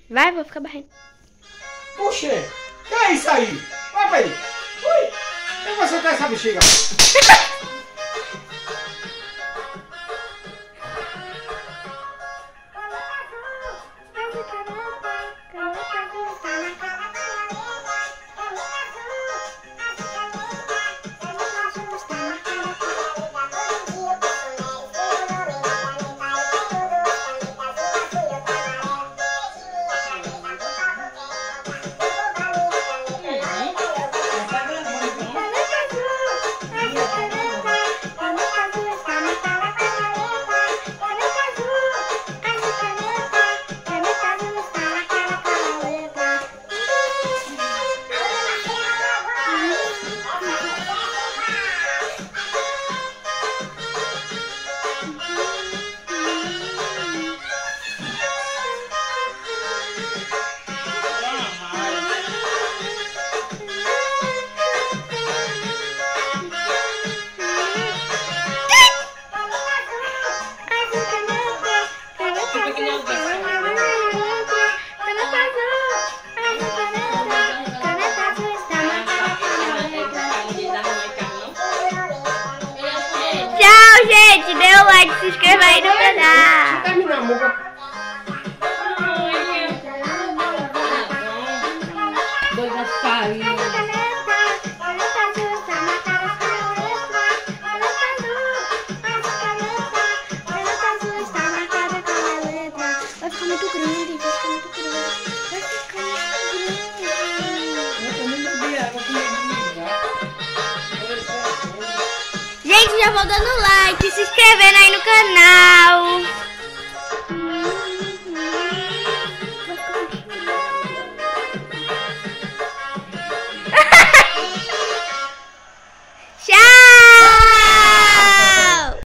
Vai, vou ficar barrendo. Puxa, que é isso aí? Vai pra aí. Ui, eu vou soltar essa bexiga. Tchau, gente. Dê o like, se inscreva aí no canal. Termina a muga. Doida farinha. Vai ficar muito grande, vai ficar muito grande. Vai ficar muito grande. Gente, já vou dando like, se inscrevendo aí no canal.